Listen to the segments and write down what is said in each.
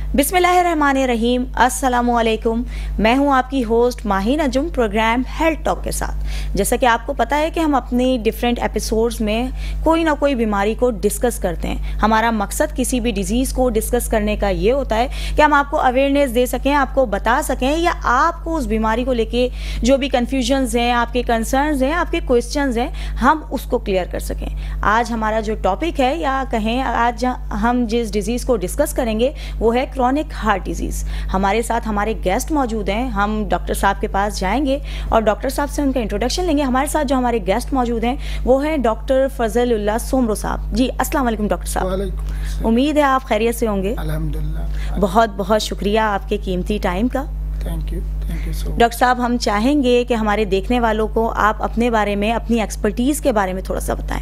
बिस्मिल्लाहिर्रहमानिर्रहीम, अस्सलामुअलैकुम। मैं हूं आपकी host Mahi Najum program health talk के साथ। जैसा कि आपको पता है कि हम अपनी डिफरेंट एपिसोड्स में कोई ना कोई बीमारी को डिस्कस करते हैं। हमारा मकसद किसी भी डिजीज़ को डिस्कस करने का ये होता है कि हम आपको अवेयरनेस दे सकें, आपको बता सकें, या आपको उस बीमारी को लेके जो भी कन्फ्यूजन्स हैं, आपके कंसर्न्स हैं, आपके क्वेश्चंस हैं, हम उसको क्लियर कर सकें। आज हमारा जो टॉपिक है, या कहें आज हम जिस डिजीज़ को डिस्कस करेंगे वो है क्रॉनिक हार्ट डिजीज़। हमारे साथ हमारे गेस्ट मौजूद हैं। हम डॉक्टर साहब के पास जाएंगे और डॉक्टर साहब से उनका इंट्रोडक्शन लेंगे। हमारे साथ जो हमारे गेस्ट मौजूद हैं वो हैं डॉक्टर फजलुल्लाह सोमरो साहब। जी अस्सलाम वालेकुम डॉक्टर साहब। वालेकुम। उम्मीद है आप खैरियत से होंगे। अल्हम्दुलिल्लाह। बहुत बहुत शुक्रिया आपके कीमती टाइम का। Thank you so much. Doctor साहब, हम चाहेंगे कि हमारे देखने वालों को आप अपने बारे में, अपनी एक्सपर्टीज़ के बारे में थोड़ा सा बताएं।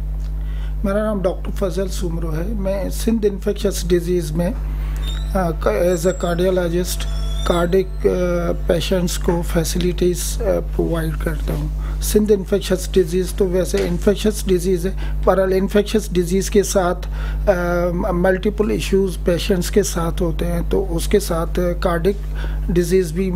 मेरा नाम डॉक्टर फजल सोमरो है। मैं सिंध इन्फेक्शस डिजीज़ में as a cardiologist cardiac patients को फैसिलिटीज़ प्रोवाइड करता हूँ। सिंध इन्फेक्शस डिजीज़ तो वैसे इन्फेक्शस डिजीज़ है, पर इन्फेक्शस डिजीज़ के साथ मल्टीपल इश्यूज पेशेंट्स के साथ होते हैं, तो उसके साथ कार्डिक डिजीज़ भी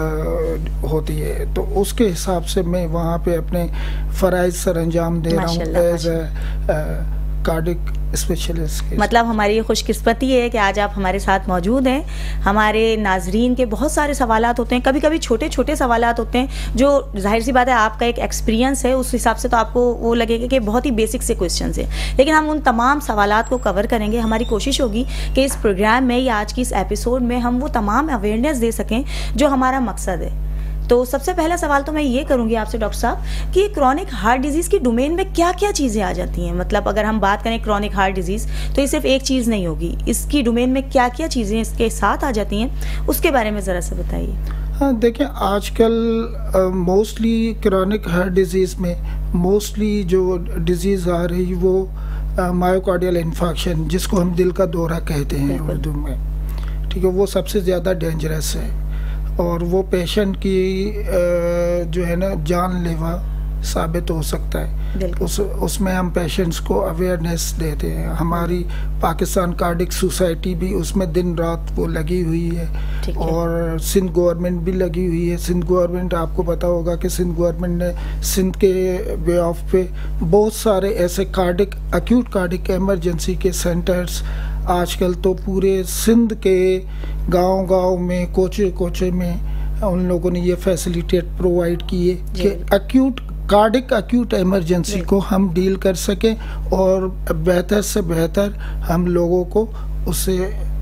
होती है। तो उसके हिसाब से मैं वहाँ पे अपने फ़राइज़ सर अंजाम दे रहा हूँ एज ए कार्डिक स्पेशलिस्ट। मतलब हमारी खुशकिस्मती है कि आज आप हमारे साथ मौजूद हैं। हमारे नाजरीन के बहुत सारे सवालात होते हैं, कभी कभी छोटे छोटे सवालात होते हैं जो जाहिर सी बात है आपका एक एक्सपीरियंस है, उस हिसाब से तो आपको वो लगेगा कि बहुत ही बेसिक से क्वेश्चन है, लेकिन हम उन तमाम सवालात को कवर करेंगे। हमारी कोशिश होगी कि इस प्रोग्राम में या आज की इस एपिसोड में हम वो तमाम अवेयरनेस दे सकें जो हमारा मकसद है। तो सबसे पहला सवाल तो मैं ये करूंगी आपसे डॉक्टर साहब कि क्रॉनिक हार्ट डिजीज़ की डोमेन में क्या क्या चीज़ें आ जाती हैं। मतलब अगर हम बात करें क्रॉनिक हार्ट डिजीज़ तो ये सिर्फ एक चीज़ नहीं होगी, इसकी डोमेन में क्या क्या चीज़ें इसके साथ आ जाती हैं, उसके बारे में ज़रा सा बताइए। हाँ, देखिए आजकल मोस्टली क्रॉनिक हार्ट डिजीज़ में मोस्टली जो डिजीज़ आ रही वो मायोकार्डियल इन्फेक्शन, जिसको हम दिल का दौरा कहते हैं उर्दू में, ठीक है, वो सबसे ज़्यादा डेंजरस है और वो पेशेंट की जो है ना जानलेवा साबित हो सकता है। उसमें हम पेशेंट्स को अवेयरनेस देते हैं। हमारी पाकिस्तान कार्डिक सोसाइटी भी उसमें दिन रात वो लगी हुई है और सिंध गवर्नमेंट भी लगी हुई है। सिंध गवर्नमेंट, आपको पता होगा कि सिंध गवर्नमेंट ने सिंध के वे ऑफ पे बहुत सारे ऐसे कार्डिक एक्यूट कार्डिक एमरजेंसी के सेंटर्स आजकल तो पूरे सिंध के गांव-गांव में, कोचे में उन लोगों ने ये फैसिलिटेट प्रोवाइड की है कि एक्यूट इमरजेंसी को हम डील कर सकें और बेहतर से बेहतर हम लोगों को उससे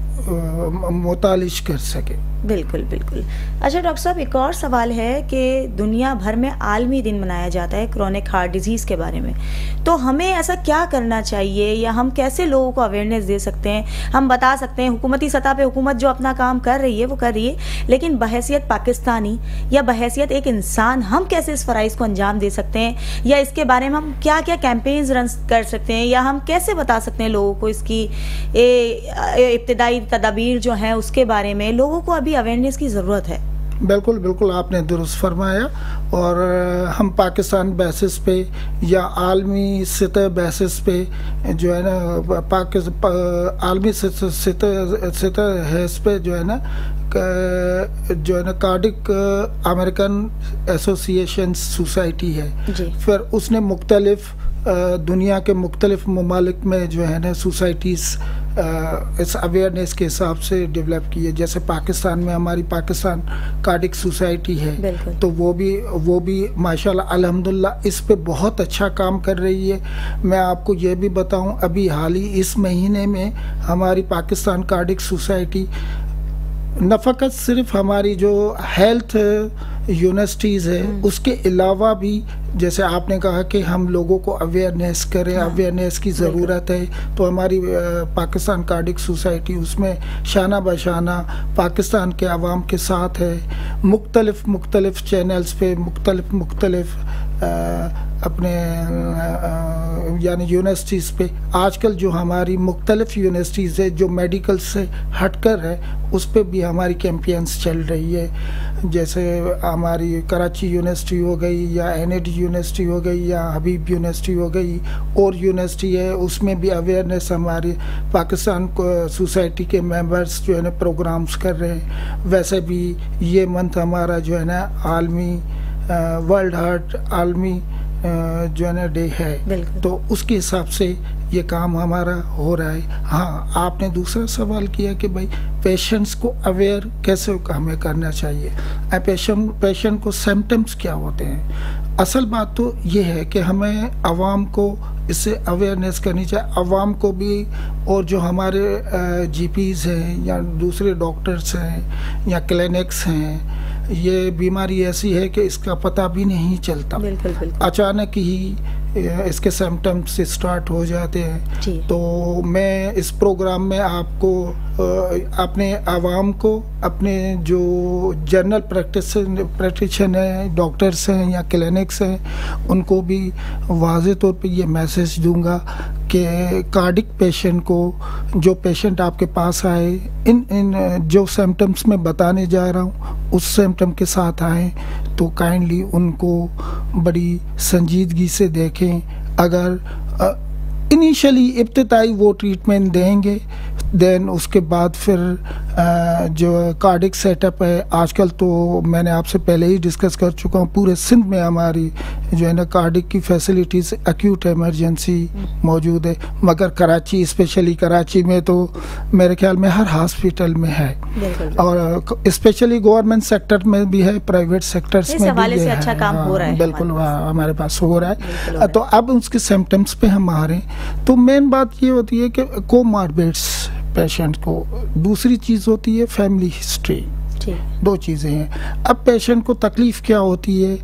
मुतालिश कर सकें। बिल्कुल बिल्कुल। अच्छा डॉक्टर साहब, एक और सवाल है कि दुनिया भर में आलमी दिन मनाया जाता है क्रॉनिक हार्ट डिजीज़ के बारे में, तो हमें ऐसा क्या करना चाहिए या हम कैसे लोगों को अवेयरनेस दे सकते हैं? हम बता सकते हैं हुकूमती सतह पे हुकूमत जो अपना काम कर रही है वो कर रही है, लेकिन बहैसियत पाकिस्तानी या बहैसियत एक इंसान हम कैसे इस फ़राइज़ को अंजाम दे सकते हैं, या इसके बारे में हम क्या क्या कैंपेन्स रन कर सकते हैं, या हम कैसे बता सकते हैं लोगों को इसकी इब्तिदाई तदाबीर जो हैं उसके बारे में? लोगों को अभी अवेयरनेस की ज़रूरत है। बिल्कुल बिल्कुल, आपने दुरुस्त फरमाया। और हम पाकिस्तान बेसिस पे या आलमी सतह बेसिस पे जो है ना आलमी सतह है इस पे जो है ना कार्डिक अमेरिकन एसोसिएशन सोसाइटी है, फिर उसने मुख्तलिफ दुनिया के मुख्तलिफ ममालिक में जो है ना सोसाइटीज़ इस अवेयरनेस के हिसाब से डेवलप की है। जैसे पाकिस्तान में हमारी पाकिस्तान कार्डिक सोसाइटी है, तो वो भी माशाल्लाह अल्हम्दुलिल्लाह इस पे बहुत अच्छा काम कर रही है। मैं आपको ये भी बताऊं, अभी हाल ही इस महीने में हमारी पाकिस्तान कार्डिक सोसाइटी न फ़कत सिर्फ हमारी जो हेल्थ यूनिवर्सिटीज़ है उसके अलावा भी, जैसे आपने कहा कि हम लोगों को अवेयरनेस करें, अवेयरनेस की ज़रूरत है, तो हमारी पाकिस्तान कार्डिक सोसाइटी उसमें शाना बशाना पाकिस्तान के आवाम के साथ है। मुख्तलिफ चैनल्स पे मुख्तलिफ अपने यानी यूनिवर्सिटीज़ पे आजकल जो हमारी मुख्तलिफ यूनिवर्सिटीज़ है जो मेडिकल से हटकर है, उस पर भी हमारी कैंपेन्स चल रही है। जैसे हमारी कराची यूनिवर्सिटी हो गई या NAD यूनिवर्सिटी हो गई या हबीब यूनिवर्सिटी हो गई, और यूनिवर्सिटी है उसमें भी अवेयरनेस हमारे पाकिस्तान सोसाइटी के मेंबर्स जो है ना प्रोग्राम्स कर रहे हैं। वैसे भी ये मंथ हमारा जो है ना आलमी वर्ल्ड हार्ट आलमी जो है ना डे है, तो उसके हिसाब से ये काम हमारा हो रहा है। हाँ, आपने दूसरा सवाल किया कि भाई पेशेंट्स को अवेयर कैसे हमें करना चाहिए, पेशेंट को सिम्टम्स क्या होते हैं। असल बात तो ये है कि हमें आवाम को इससे अवेयरनेस करनी चाहिए, आवाम को भी, और जो हमारे GPs हैं या दूसरे डॉक्टर्स हैं या क्लिनिक्स हैं, ये बीमारी ऐसी है कि इसका पता भी नहीं चलता। बिल्कुल, बिल्कुल। अचानक ही इसके सिम्टम्स स्टार्ट हो जाते हैं। तो मैं इस प्रोग्राम में आपको अपने आवाम को, अपने जो जनरल प्रैक्टिशनर हैं, डॉक्टर्स हैं या क्लिनिक्स हैं, उनको भी वाज़ेह तौर पे ये मैसेज दूंगा कि कार्डिक पेशेंट को, जो पेशेंट आपके पास आए, इन जो सिम्टम्स मैं बताने जा रहा हूँ उस सिम्टम के साथ आए तो काइंडली उनको बड़ी संजीदगी से देखें। अगर इनिशियली इब्तिदाई वो ट्रीटमेंट देंगे, देन उसके बाद फिर जो कार्डिक सेटअप है, आजकल तो मैंने आपसे पहले ही डिस्कस कर चुका हूँ, पूरे सिंध में हमारी जो है ना कार्डिक की फैसिलिटीज़ एक्यूट इमरजेंसी मौजूद है। मगर कराची, स्पेशली कराची में तो मेरे ख्याल में हर हॉस्पिटल में है, और स्पेशली गवर्नमेंट सेक्टर में भी है, प्राइवेट सेक्टर्स में भी है। अच्छा काम हो रहा है, बिल्कुल हमारे पास हो रहा है। तो अब उसके सिम्टम्स पे हम आ रहे हैं, तो मेन बात ये होती है कि कोमॉर्बिड्स पेशेंट को, दूसरी चीज़ होती है फैमिली हिस्ट्री। दो चीज़ें हैं। अब पेशेंट को तकलीफ क्या होती है,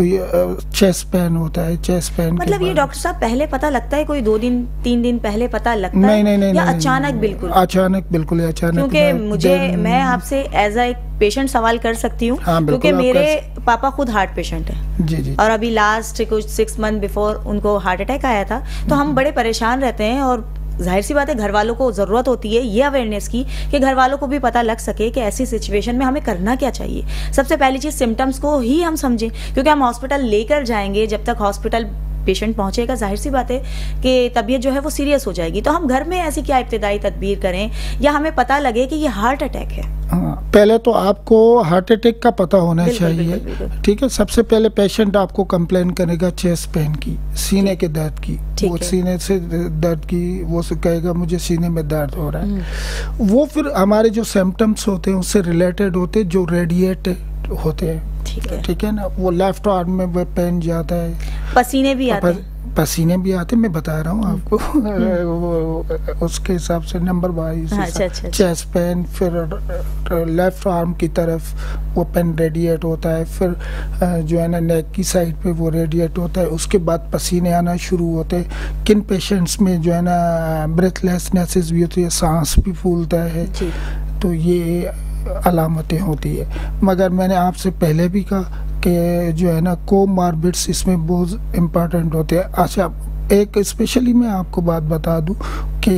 चेस्ट पेन होता है, चेस्ट पेन मतलब ये डॉक्टर साहब पहले पता लगता है, कोई 2 दिन 3 दिन पहले पता लगता है? नहीं, या अचानक? बिल्कुल अचानक। क्योंकि मुझे, मैं आपसे एज अ एक पेशेंट सवाल कर सकती हूँ, क्योंकि मेरे पापा खुद हार्ट पेशेंट है जी, और अभी लास्ट कुछ 6 मंथ बिफोर उनको हार्ट अटैक आया था। तो हम बड़े परेशान रहते हैं, और जाहिर सी बात है घर वालों को ज़रूरत होती है ये अवेयरनेस की कि घर वालों को भी पता लग सके कि ऐसी सिचुएशन में हमें करना क्या चाहिए। सबसे पहली चीज़ सिम्टम्स को ही हम समझें, क्योंकि हम हॉस्पिटल लेकर जाएंगे, जब तक हॉस्पिटल पेशेंट पहुंचेगा जाहिर सी बात है कि तबीयत जो है वो सीरियस हो जाएगी। तो हम घर में ऐसी क्या इब्तिदाई तदबीर करें या हमें पता लगे कि ये हार्ट अटैक है? पहले तो आपको हार्ट अटैक का पता होना चाहिए, ठीक है। सबसे पहले पेशेंट आपको कंप्लेन करेगा चेस्ट पेन की, सीने के दर्द की, वो सीने से दर्द की, वो कहेगा मुझे सीने में दर्द हो रहा है। वो फिर हमारे जो सिम्टम्स होते हैं उससे रिलेटेड होते हैं, जो रेडिएट होते हैं, ठीक है ना। वो लेफ्ट आर्म में वो पेन जाता है, पसीने भी आते, मैं बता रहा हूँ आपको वो उसके हिसाब से नंबर वाइज। चेस्ट पेन, फिर लेफ्ट आर्म की तरफ वो पेन रेडिएट होता है, फिर जो है ना नेक की साइड पे वो रेडिएट होता है, उसके बाद पसीने आना शुरू होते हैं। किन पेशेंट्स में जो है ना ब्रेथलेसनेस भी होती है, सांस भी फूलता है, तो ये अलामतें होती है। मगर मैंने आपसे पहले भी कहा कि जो है ना कोमॉर्बिड्स इसमें बहुत इम्पोर्टेंट होते हैं। अच्छा, एक स्पेशली मैं आपको बात बता दूं कि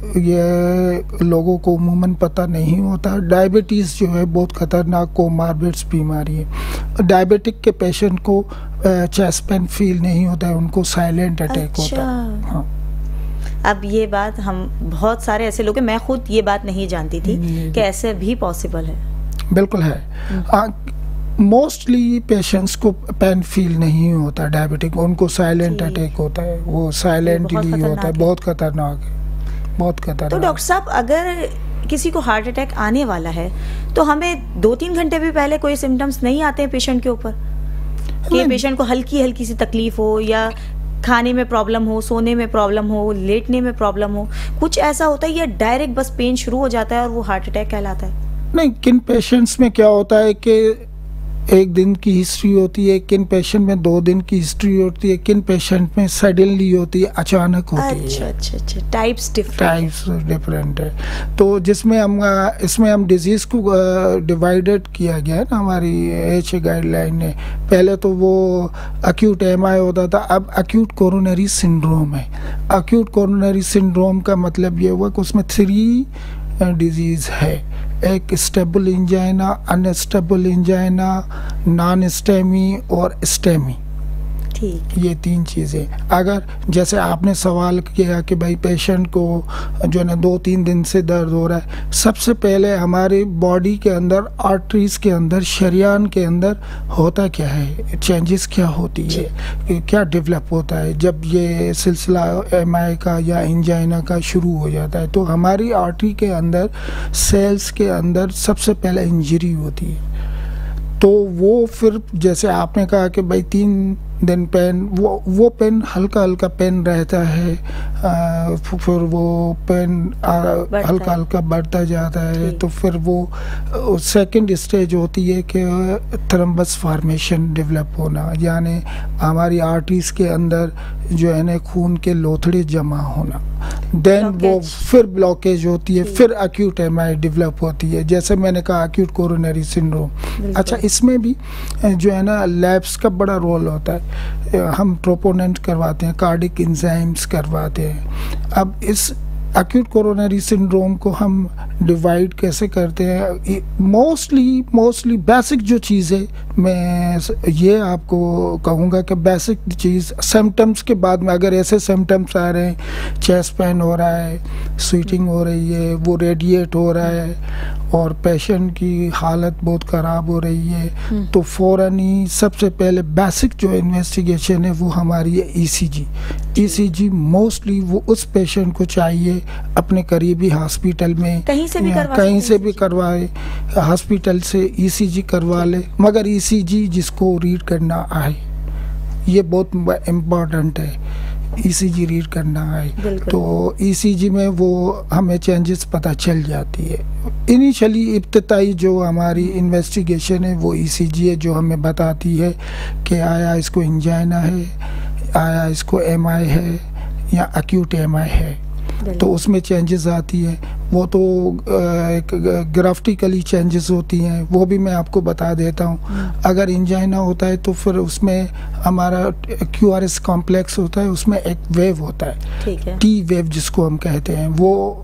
ये लोगों को उमूमन पता नहीं होता, डायबिटीज़ जो है बहुत ख़तरनाक कोमॉर्बिड्स बीमारी है। डायबिटिक के पेशेंट को चेस्ट पेन फील नहीं होता है, उनको साइलेंट अटैक होता है। हाँ, अब ये बात हम बहुत सारे ऐसे लोग हैं, मैं खुद ये बात नहीं जानती थी कि ऐसे भी पॉसिबल है। बिल्कुल है। मोस्टली पेशेंट्स को पेन फील नहीं होता डायबिटिक, उनको साइलेंट अटैक होता है, वो साइलेंटली होता है, बहुत खतरनाक है, बहुत खतरनाक। तो डॉक्टर साहब अगर किसी को हार्ट अटैक आने वाला है तो हमें 2-3 घंटे भी पहले कोई सिम्टम्स नहीं आते हैं पेशेंट के ऊपर कि पेशेंट को हल्की सी तकलीफ हो या खाने में प्रॉब्लम हो, सोने में प्रॉब्लम हो, लेटने में प्रॉब्लम हो, कुछ ऐसा होता है या डायरेक्ट बस पेन शुरू हो जाता है और वो हार्ट अटैक कहलाता है? नहीं, किन पेशेंट्स में क्या होता है कि 1 दिन की हिस्ट्री होती है, किन पेशेंट में 2 दिन की हिस्ट्री होती है, किन पेशेंट में सडनली होती है, अचानक होती है। अच्छा, टाइप्स डिफरेंट है। तो जिसमें इसमें हम डिजीज़ को डिवाइडेड किया गया है ना हमारी एच गाइडलाइन ने। पहले तो वो अक्यूट एमआई होता था, अब अक्यूट कोरोनरी सिंड्रोम है। अक्यूट कोरोनरी सिंड्रोम का मतलब ये हुआ कि उसमें 3 डिजीज़ है, एक stable angina, unstable angina, non STEMI और स्टेमी। ठीक, ये 3 चीज़ें। अगर जैसे आपने सवाल किया कि भाई पेशेंट को जो है ना 2-3 दिन से दर्द हो रहा है, सबसे पहले हमारी बॉडी के अंदर, आर्टरीज के अंदर, शरियान के अंदर होता क्या है, चेंजेस क्या होती है, क्या डेवलप होता है जब ये सिलसिला एमआई का या इंजाइना का शुरू हो जाता है। तो हमारी आर्टरी के अंदर, सेल्स के अंदर सबसे पहले इंजरी होती है। तो वो फिर जैसे आपने कहा कि भाई 3 दिन पेन, वो पेन हल्का हल्का पेन रहता है, फिर वो पेन हल्का हल्का बढ़ता जाता है। तो फिर वो सेकंड स्टेज होती है कि थ्रम्बस फॉर्मेशन डेवलप होना, यानी हमारी आर्टरीज के अंदर जो है ना खून के लोथड़े जमा होना। देन वो फिर ब्लॉकेज होती है, फिर अक्यूट एमआई डेवलप होती है, जैसे मैंने कहा अक्यूट कोरोनरी सिंड्रोम। अच्छा, इसमें भी जो है ना लैब्स का बड़ा रोल होता है। हम ट्रोपोनेंट करवाते हैं, कार्डिक एंजाइम्स करवाते हैं। अब इस अक्यूट कोरोनरी सिंड्रोम को हम डिवाइड कैसे करते हैं? मोस्टली बेसिक जो चीज़ें मैं ये आपको कहूँगा कि बेसिक चीज़, सिम्टम्स के बाद में अगर ऐसे सिम्टम्स आ रहे हैं, चेस्ट पेन हो रहा है, स्वीटिंग हो रही है, वो रेडिएट हो रहा है और पेशेंट की हालत बहुत ख़राब हो रही है, तो फ़ौरन ही सबसे पहले बेसिक जो इन्वेस्टिगेशन है वो हमारी है ईसीजी। ईसीजी मोस्टली वो उस पेशेंट को चाहिए अपने करीबी हॉस्पिटल में कहीं से भी करवाए, हॉस्पिटल से ईसीजी करवा ले, मगर ईसीजी जिसको रीड करना आए, ये बहुत इम्पोर्टेंट है, ईसीजी रीड करना है। तो ईसीजी में वो हमें चेंजेस पता चल जाती है। इनिशियली इब्तिदाई जो हमारी इन्वेस्टिगेशन है वो ईसीजी है, जो हमें बताती है कि आया इसको इंजाइना है, आया इसको एमआई है या अक्यूट एमआई है। तो उसमें चेंजेस आती है, वो तो ग्राफ्टिकली चेंजेस होती हैं, वो भी मैं आपको बता देता हूँ। अगर इंजाइना होता है तो फिर उसमें हमारा क्यूआरएस कॉम्प्लेक्स होता है, उसमें एक वेव होता है, टी वेव जिसको हम कहते हैं,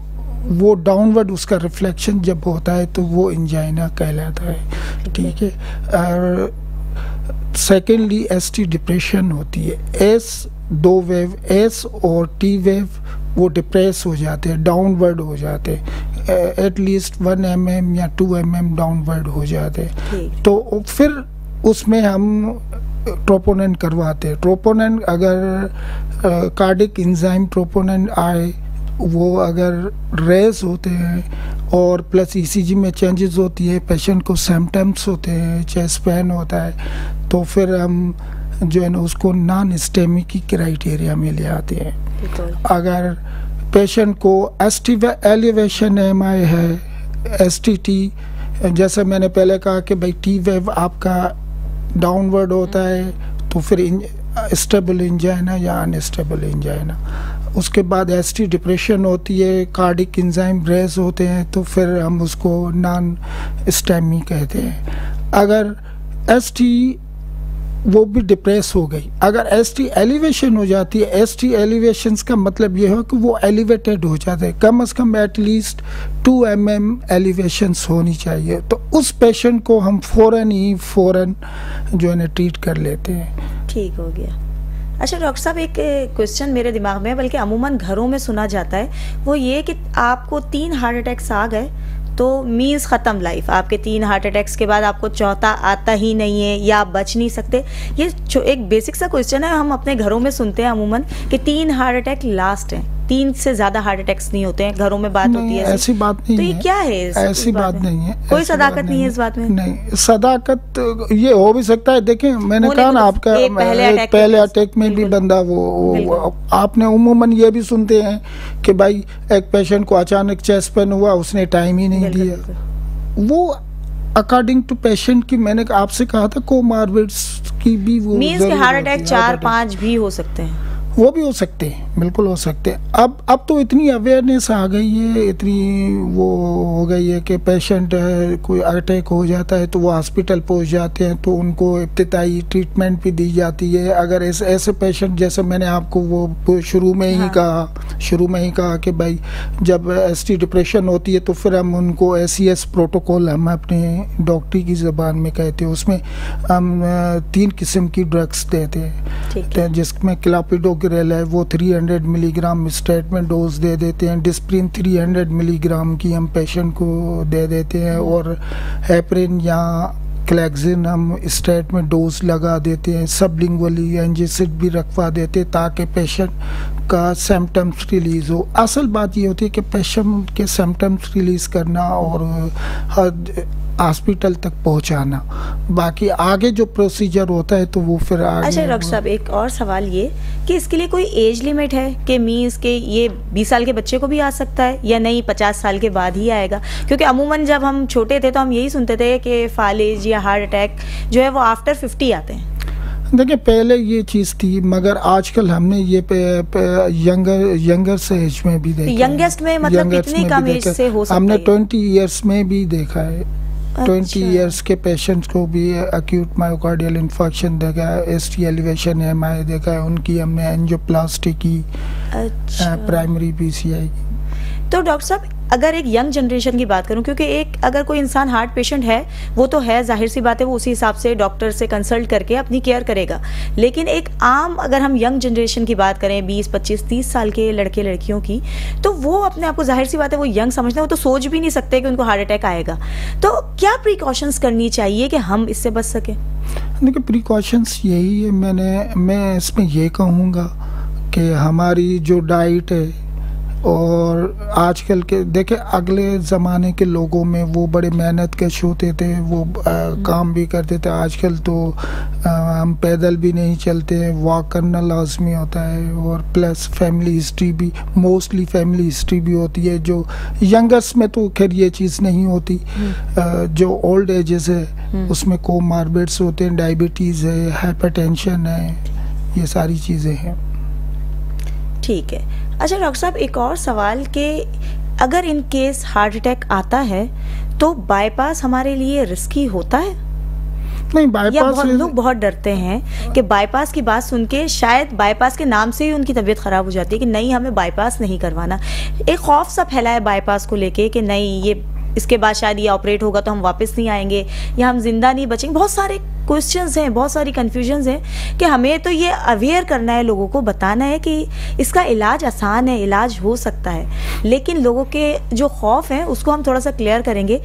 वो डाउनवर्ड उसका रिफ्लेक्शन जब होता है तो वो इंजाइना कहलाता है। ठीक है। और सेकेंडली एसटी डिप्रेशन होती है। एस 2 वेव, एस और टी वेव वो डिप्रेस हो जाते हैं, डाउनवर्ड हो जाते हैं, एटलीस्ट 1 mm या 2 mm डाउनवर्ड हो जाते हैं। तो फिर उसमें हम ट्रोपोनेंट करवाते हैं। ट्रोपोनेंट अगर कार्डिक एंजाइम ट्रोपोनेंट आए, वो अगर रेज होते हैं और प्लस ईसीजी में चेंजेस होती है, पेशेंट को सिम्टम्स होते हैं, चेस्ट पेन होता है, तो फिर हम जो है ना उसको नॉन स्टेमी की क्राइटेरिया में ले आते हैं। अगर पेशेंट को एसटी एलिवेशन एमआई है, एसटीटी, जैसे मैंने पहले कहा कि भाई टी वेव आपका डाउनवर्ड होता है, तो फिर स्टेबल इंजाइना या अनस्टेबल इंजाइना। उसके बाद एसटी डिप्रेशन होती है, कार्डिक एंजाइम रेज होते हैं, तो फिर हम उसको नॉन स्टेमी कहते हैं। अगर एसटी वो भी डिप्रेस हो गई, अगर एसटी एलिवेशन हो जाती है, एसटी एलिवेशन का मतलब ये है कि वो एलिवेटेड हो जाते हैं, कम से कम एटलीस्ट 2 mm एलिवेशंस होनी चाहिए, तो उस पेशेंट को हम फौरन जो है ना ट्रीट कर लेते हैं। ठीक हो गया। अच्छा डॉक्टर साहब, एक क्वेश्चन मेरे दिमाग में, बल्कि अमूमन घरों में सुना जाता है, वो ये कि आपको 3 हार्ट अटैक्स आ गए तो मीन्स ख़त्म लाइफ, आपके 3 हार्ट अटैक्स के बाद आपको चौथा आता ही नहीं है या आप बच नहीं सकते। ये एक बेसिक सा क्वेश्चन है, हम अपने घरों में सुनते हैं अमूमन कि 3 हार्ट अटैक लास्ट हैं, 3 से ज़्यादा हार्ट अटैक्स नहीं होते हैं, घरों में बात होती है। ऐसी बात नहीं तो ये है, क्या है? ऐसी बात नहीं है, कोई सदाकत नहीं है इस बात में? नहीं, सदाकत ये हो भी सकता है। देखें, मैंने कहा ना आपका पहले अटैक में भी बंदा वो आपने उम्मन ये भी सुनते हैं कि भाई एक पेशेंट को अचानक चेस्ट पेन हुआ, उसने टाइम ही नहीं दिया। वो अकॉर्डिंग टू पेशेंट की, मैंने आपसे कहा था कोमार्बिड्स की भी वो मीन्स के हार्ट अटैक 4-5 भी हो सकते हैं, वो भी हो सकते हैं, बिल्कुल हो सकते हैं। अब तो इतनी अवेयरनेस आ गई है, इतनी वो हो गई है कि पेशेंट कोई अटैक हो जाता है तो वो हॉस्पिटल पहुंच जाते हैं, तो उनको इब्तिदाई ट्रीटमेंट भी दी जाती है। अगर ऐसे पेशेंट, जैसे मैंने आपको वो शुरू में ही कहा कि भाई जब एसटी डिप्रेशन होती है तो फिर हम उनको SES प्रोटोकॉल हम अपने डॉक्टरी की ज़बान में कहते हैं, उसमें हम 3 किस्म की ड्रग्स देते हैं, जिसमें क्लापिडोग्रेल है वो 300 मिलीग्राम स्टेट में डोज दे देते हैं, डिस्प्रिन 300 मिलीग्राम की हम पेशेंट को दे देते हैं, और हेपरिन या क्लेक्सिन हम स्टेट में डोज लगा देते हैं, सबलिंगुअली एंजिसिड भी रखवा देते हैं ताकि पेशेंट का सिम्टम्स रिलीज हो। असल बात ये होती है कि पेशेंट के सिम्टम्स रिलीज करना और हॉस्पिटल तक पहुंचाना, बाकी आगे जो प्रोसीजर होता है तो वो फिर आगे। अच्छा डॉक्टर साहब, एक और सवाल ये कि इसके लिए कोई एज लिमिट है कि मीन्स के ये 20 साल के बच्चे को भी आ सकता है या नहीं 50 साल के बाद ही आएगा? क्योंकि अमूमन जब हम छोटे थे तो हम यही सुनते थे कि फालिज या हार्ट अटैक जो है वो आफ्टर 50 आते हैं। देखिए पहले ये चीज़ थी, मगर आजकल हमने ये यंगर से एज में भी देखा। यंगेस्ट में मतलब कितनी कम एज से हो सकता है? हमने 20 इयर्स में भी देखा है। 20 इयर्स के पेशेंट्स को भी एक्यूट मायोकार्डियल इन्फेक्शन देखा है, ST एलिवेशन MI देखा है, उनकी हमने एंजियोप्लास्टी की, प्राइमरी PCI की। तो डॉक्टर साहब अगर एक यंग जनरेशन की बात करूं, क्योंकि एक अगर कोई इंसान हार्ट पेशेंट है वो तो है, जाहिर सी बात है वो उसी हिसाब से डॉक्टर से कंसल्ट करके अपनी केयर करेगा, लेकिन एक आम अगर हम यंग जनरेशन की बात करें 20, 25, 30 साल के लड़के लड़कियों की, तो वो अपने आप को जाहिर सी बात है वो यंग समझते हैं, वो तो सोच भी नहीं सकते कि उनको हार्ट अटैक आएगा। तो क्या प्रिकॉशंस करनी चाहिए कि हम इससे बच सकें? देखिए प्रिकॉशंस यही है, मैं इसमें ये कहूँगा कि हमारी जो डाइट है, और आजकल के देखे अगले ज़माने के लोगों में वो बड़े मेहनत कश होते थे, वो काम भी करते थे। आजकल तो हम पैदल भी नहीं चलते हैं, वॉक करना लाजमी होता है, और प्लस फैमिली हिस्ट्री भी, मोस्टली फैमिली हिस्ट्री भी होती है, जो यंगर्स में तो खैर ये चीज़ नहीं होती। जो ओल्ड एजेस है उसमें कोमार्बिड्स होते हैं, डायबिटीज़ है, हाइपरटेंशन है, ये सारी चीज़ें हैं। ठीक है। अच्छा डॉक्टर साहब एक और सवाल कि अगर इन केस हार्ट अटैक आता है तो बाईपास हमारे लिए रिस्की होता है? नहीं, बाईपास बहुत लोग बहुत डरते हैं कि बाईपास की बात सुन के शायद बाईपास के नाम से ही उनकी तबीयत खराब हो जाती है कि नहीं हमें बाईपास नहीं करवाना। एक खौफ सा फैला है बाईपास को लेके कि नहीं ये इसके बाद शायद ये ऑपरेट होगा तो हम वापस नहीं आएंगे या हम जिंदा नहीं बचेंगे। बहुत सारे क्वेश्चंस हैं, बहुत सारी कंफ्यूजन्स हैं कि हमें तो ये अवेयर करना है, लोगों को बताना है कि इसका इलाज आसान है, इलाज हो सकता है, लेकिन लोगों के जो खौफ है उसको हम थोड़ा सा क्लियर करेंगे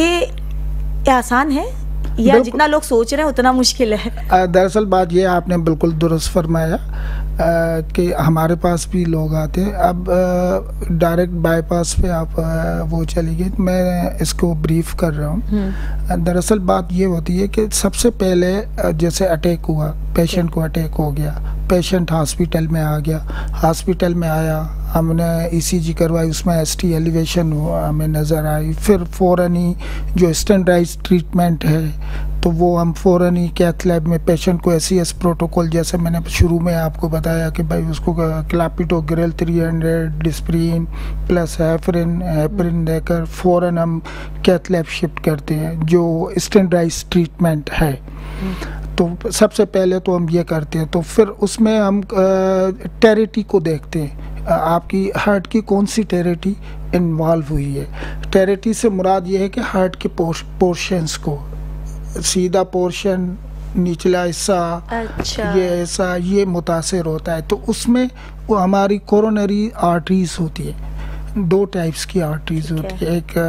कि आसान है या जितना लोग सोच रहे हैं उतना मुश्किल है। दरअसल बात ये आपने बिल्कुल दुरुस्त फरमाया कि हमारे पास भी लोग आते हैं। अब डायरेक्ट बाईपास पे आप वो चली गई, मैं इसको ब्रीफ कर रहा हूँ। दरअसल बात ये होती है कि सबसे पहले जैसे अटैक हुआ, पेशेंट को अटैक हो गया, पेशेंट हॉस्पिटल में आ गया, हॉस्पिटल में आया, हमने ECG करवाई, उसमें ST एलिवेशन हमें नज़र आई, फिर फ़ौरन ही जो स्टैंडर्डाइज्ड ट्रीटमेंट है तो वो हम फ़ौरन ही कैथ लैब में पेशेंट को SES प्रोटोकॉल, जैसे मैंने शुरू में आपको बताया कि भाई उसको क्लापिडोग्रेल 300 डिस्प्रिन प्लस हेपरिन देकर फ़ौरन हम कैथ लैब शिफ्ट करते हैं, जो स्टैंडर्डाइज्ड ट्रीटमेंट है। तो सबसे पहले तो हम ये करते हैं, तो फिर उसमें हम टेरिटी को देखते हैं, आपकी हार्ट की कौन सी टेरिटी इन्वॉल्व हुई है। टेरिटी से मुराद ये है कि हार्ट के पोर्शंस को, सीधा पोर्शन, निचला हिस्सा, अच्छा, ये ऐसा ये मुतासिर होता है। तो उसमें वो हमारी कोरोनरी आर्टरीज होती है, 2 टाइप्स की आर्टरीज होती है, एक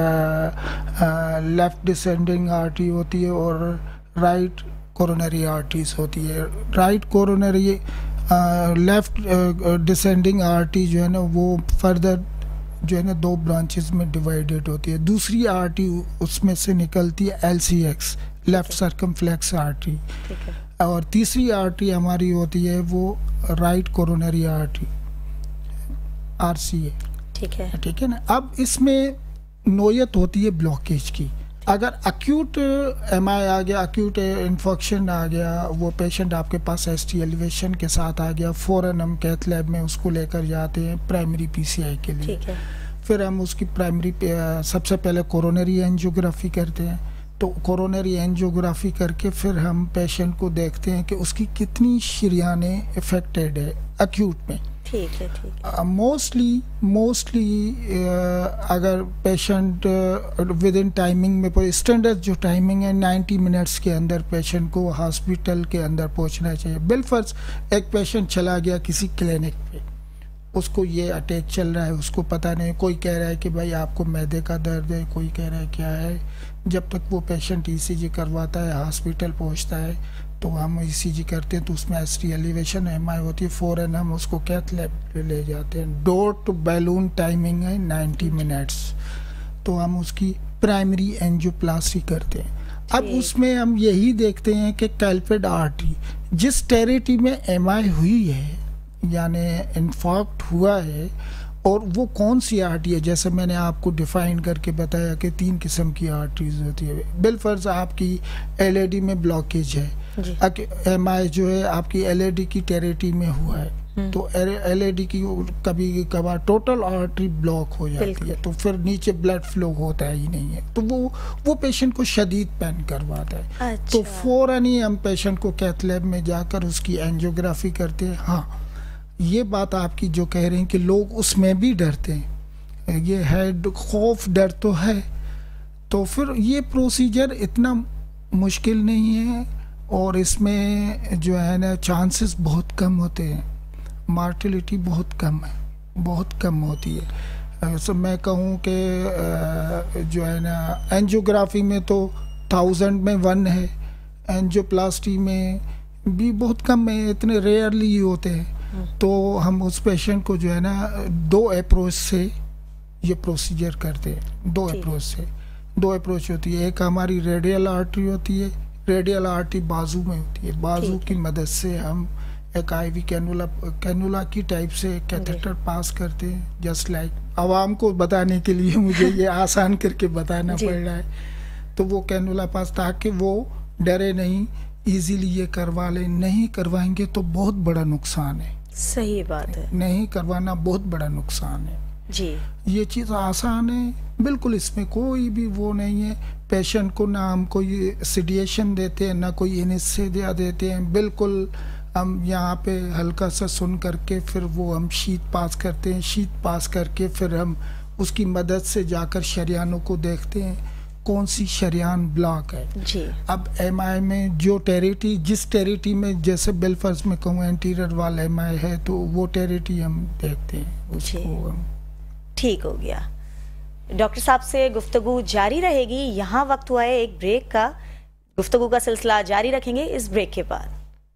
लेफ्ट डिसेंडिंग आर्टरी होती है और राइट कोरोनरी आर्टरीज होती है। Right coronary left descending artery जो है ना वो फर्दर जो है ना 2 ब्रांचेस में डिवाइडेड होती है। दूसरी आर्टरी उसमें से निकलती है LCX, लेफ्ट सर्कमफ्लेक्स आर्टरी, और तीसरी आर्टरी हमारी होती है वो राइट कोरोनरी आर्टरी, RCA। ठीक है ना। अब इसमें नोयत होती है ब्लॉकेज की। अगर अक्यूट एमआई आ गया, अक्यूट इन्फेक्शन आ गया, वो पेशेंट आपके पास एसटी एलिवेशन के साथ आ गया, फ़ौरन हम कैथ लैब में उसको लेकर जाते हैं प्राइमरी पीसीआई के लिए। ठीक है। फिर हम उसकी प्राइमरी सबसे पहले कोरोनरी एंजियोग्राफी करते हैं। तो कोरोनरी एंजियोग्राफी करके फिर हम पेशेंट को देखते हैं कि उसकी कितनी शरीयानें इफेक्टेड है अक्यूट में। ठीक है, ठीक है। मोस्टली अगर पेशेंट विद इन टाइमिंग में, स्टैंडर्ड जो टाइमिंग है 90 मिनट्स के अंदर पेशेंट को हॉस्पिटल के अंदर पहुंचना चाहिए। बिलफर्ज एक पेशेंट चला गया किसी क्लिनिक पे, उसको ये अटैक चल रहा है, उसको पता नहीं, कोई कह रहा है कि भाई आपको मैदे का दर्द है, कोई कह रहा है क्या है। जब तक वो पेशेंट ईसीजी करवाता है, हॉस्पिटल पहुंचता है, तो हम ईसीजी करते हैं तो उसमें एसटी एलिवेशन एमआई होती है, फ़ौरन हम उसको कैथ लैब पे ले जाते हैं। डोर टू बैलून टाइमिंग है 90 मिनट्स। तो हम उसकी प्राइमरी एंजियोप्लास्टी करते हैं। अब उसमें हम यही देखते हैं कि कैल्पेड आर्टरी जिस टेरिटरी में एमआई हुई है, यानी इन्फार्क्ट हुआ है, और वो कौन सी आर्टरी है, जैसे मैंने आपको डिफाइन करके बताया कि 3 किस्म की आर्टरीज होती है। बिलफर्ज आपकी एलएडी में ब्लॉकेज है, एमआई जो है आपकी एलएडी की टेरिटरी में हुआ है, तो एलएडी की कभी कभार टोटल आर्टरी ब्लॉक हो जाती है, तो फिर नीचे ब्लड फ्लो होता ही नहीं है, तो वो पेशेंट को शदीद पेन करवाता है। अच्छा। तो फौरन ही हम पेशेंट को कैथ लैब में जाकर उसकी एंजियोग्राफी करते हैं। हाँ, ये बात आपकी जो कह रहे हैं कि लोग उसमें भी डरते हैं, ये हेड खौफ डर तो है, तो फिर ये प्रोसीजर इतना मुश्किल नहीं है, और इसमें जो है ना चांसेस बहुत कम होते हैं, मार्टिलिटी बहुत कम है, बहुत कम होती है। सो मैं कहूँ कि जो है ना एंजियोग्राफी में तो 1000 में 1 है, एंजियोप्लास्टी में भी बहुत कम है, इतने रेयरली ही होते हैं। तो हम उस पेशेंट को जो है ना 2 अप्रोच से ये प्रोसीजर करते हैं। 2 अप्रोच से, 2 अप्रोच होती है। एक हमारी रेडियल आर्टरी होती है, रेडियल आर्टरी बाजू में होती है, बाजू की मदद से हम एक आईवी कैनुला की टाइप से कैथेटर पास करते हैं। जस्ट लाइक आवाम को बताने के लिए मुझे ये आसान करके बताना पड़ रहा है, तो वो कैनुला पास, ताकि वो डरे नहीं, इजीली ये करवा ले। नहीं करवाएंगे तो बहुत बड़ा नुकसान है। सही बात है, नहीं करवाना बहुत बड़ा नुकसान है जी। ये चीज़ आसान है बिल्कुल, इसमें कोई भी वो नहीं है। पेशेंट को ना हम कोई सिडिएशन देते हैं, ना कोई एनेस्थीसिया देते हैं, बिल्कुल हम यहाँ पे हल्का सा सुन करके फिर वो हम शीट पास करते हैं। शीट पास करके फिर हम उसकी मदद से जाकर शरियानों को देखते हैं कौन सी शरियान ब्लॉक है जी। अब एमआई में जो टेरिटरी, जिस टेरिटरी में, जैसे बेलफर्स में कहूँ एंटीरियर वाल एमआई है, तो वो टेरिटरी हम देखते हैं उसको हम। ठीक हो गया। डॉक्टर साहब से गुफ्तगू जारी रहेगी। यहाँ वक्त हुआ है एक ब्रेक का। गुफ्तगू का सिलसिला जारी रखेंगे इस ब्रेक के बाद।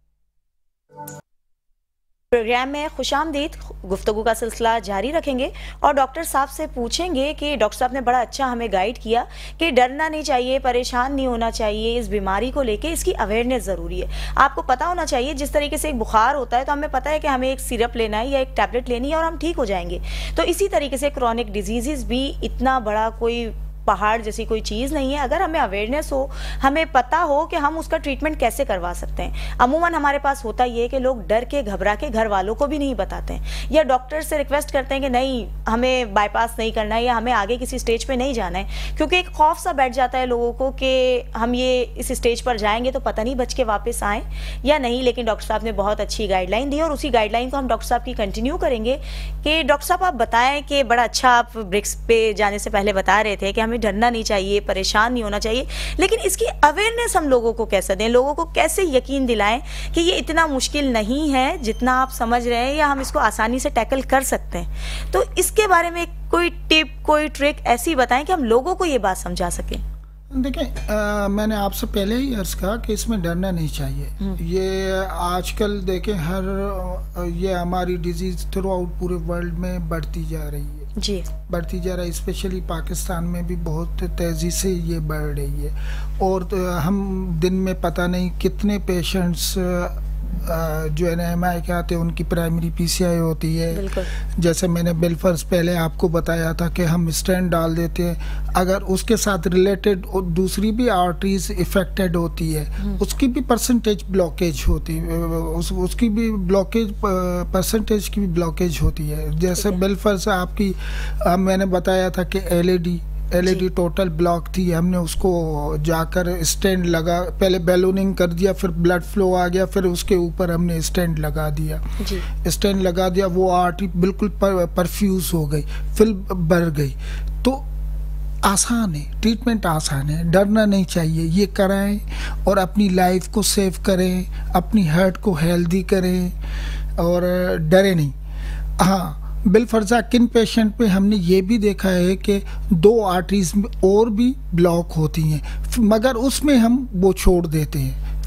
प्रोग्राम में खुशामदीद। गुफ्तगू का सिलसिला जारी रखेंगे और डॉक्टर साहब से पूछेंगे कि डॉक्टर साहब ने बड़ा अच्छा हमें गाइड किया कि डरना नहीं चाहिए, परेशान नहीं होना चाहिए, इस बीमारी को लेके इसकी अवेयरनेस ज़रूरी है। आपको पता होना चाहिए, जिस तरीके से एक बुखार होता है तो हमें पता है कि हमें एक सिरप लेना है या एक टैबलेट लेनी है और हम ठीक हो जाएंगे। तो इसी तरीके से क्रॉनिक डिजीज़ भी इतना बड़ा कोई पहाड़ जैसी कोई चीज़ नहीं है। अगर हमें अवेयरनेस हो, हमें पता हो कि हम उसका ट्रीटमेंट कैसे करवा सकते हैं। अमूमन हमारे पास होता ये है कि लोग डर के घबरा के घर वालों को भी नहीं बताते हैं, या डॉक्टर से रिक्वेस्ट करते हैं कि नहीं हमें बाईपास नहीं करना है या हमें आगे किसी स्टेज पे नहीं जाना है, क्योंकि एक खौफ सा बैठ जाता है लोगों को कि हम ये इस स्टेज पर जाएंगे तो पता नहीं बच के वापस आएँ या नहीं। लेकिन डॉक्टर साहब ने बहुत अच्छी गाइडलाइन दी और उसी गाइडलाइन को हम डॉक्टर साहब की कंटिन्यू करेंगे। कि डॉक्टर साहब आप बताएं कि बड़ा अच्छा आप ब्रेक्स पे जाने से पहले बता रहे थे कि हमें डरना नहीं चाहिए, परेशान नहीं होना चाहिए, लेकिन इसकी अवेयरनेस हम लोगों को कैसे दें, लोगों को कैसे यकीन दिलाएं कि ये इतना मुश्किल नहीं है जितना आप समझ रहे हैं, या हम इसको आसानी से टैकल कर सकते हैं। तो इसके बारे में कोई टिप, कोई ट्रिक ऐसी बताएं कि हम लोगों को ये बात समझा सकें। देखिए, मैंने आपसे पहले ही अर्ज कहा कि इसमें डरना नहीं चाहिए। ये आजकल देखें ये हमारी डिजीज थ्रू आउट पूरे वर्ल्ड में बढ़ती जा रही है जी, बढ़ती जा रहा है। स्पेशली पाकिस्तान में भी बहुत तेज़ी से ये बढ़ रही है और हम दिन में पता नहीं कितने पेशेंट्स जो है ना MI के आते हैं उनकी प्राइमरी PCI होती है। बिल्कुल। जैसे मैंने बिलफर्स पहले आपको बताया था कि हम स्टेंट डाल देते हैं, अगर उसके साथ रिलेटेड दूसरी भी आर्टरीज इफेक्टेड होती है उसकी भी परसेंटेज ब्लॉकेज होती है, उसकी भी ब्लॉकेज परसेंटेज की भी ब्लॉकेज होती है। जैसे बिलफर्स आपकी मैंने बताया था कि एलईडी टोटल ब्लॉक थी, हमने उसको जाकर स्टैंड लगा, पहले बैलूनिंग कर दिया, फिर ब्लड फ्लो आ गया, फिर उसके ऊपर हमने स्टैंड लगा दिया। स्टैंड लगा दिया, वो आर्टरी बिल्कुल परफ्यूज हो गई, फिर भर गई। तो आसान है, ट्रीटमेंट आसान है, डरना नहीं चाहिए, ये कराएं और अपनी लाइफ को सेव करें, अपनी हार्ट को हेल्दी करें और डरे नहीं। हाँ, बिलफर्जा किन पेशेंट पे हमने ये भी देखा है कि 2 आर्टरीज और भी ब्लॉक होती हैं, मगर उसमें हम वो छोड़ देते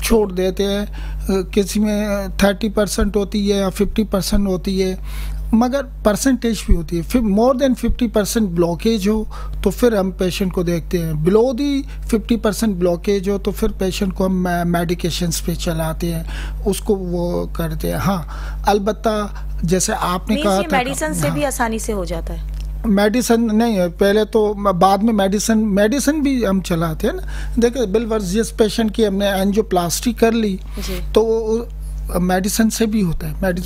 हैं। किसी में 30% होती है या 50% होती है, मगर परसेंटेज भी होती है। फिर मोर देन 50% ब्लॉकेज हो तो फिर हम पेशेंट को देखते हैं, बिलो दी 50% ब्लॉकेज हो तो फिर पेशेंट को हम मेडिकेशंस पे चलाते हैं, उसको वो करते हैं। हाँ, अलबत्ता जैसे आपने कहा था मेडिसिन से भी आसानी से हो जाता है। मेडिसिन नहीं है पहले तो, बाद में मेडिसिन भी हम चलाते हैं ना। देखिए बिलफर्स जिस पेशेंट की हमने एंजियोप्लास्टी कर ली तो मेडिसिन से भी होता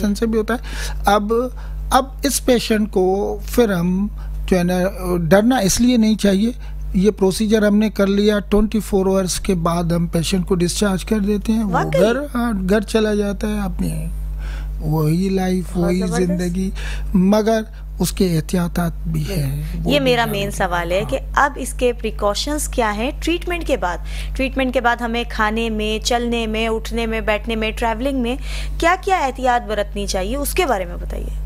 है, अब इस पेशेंट को फिर हम जो है ना, डरना इसलिए नहीं चाहिए। ये प्रोसीजर हमने कर लिया, 24 आवर्स के बाद हम पेशेंट को डिस्चार्ज कर देते हैं, वो घर चला जाता है, अपनी वही लाइफ वही जिंदगी, मगर उसके एहतियात भी है। ये मेरा मेन सवाल है कि अब इसके प्रिकॉशंस क्या हैं ट्रीटमेंट के बाद हमें खाने में, चलने में, उठने में, बैठने में, ट्रैवलिंग में क्या क्या एहतियात बरतनी चाहिए, उसके बारे में बताइए।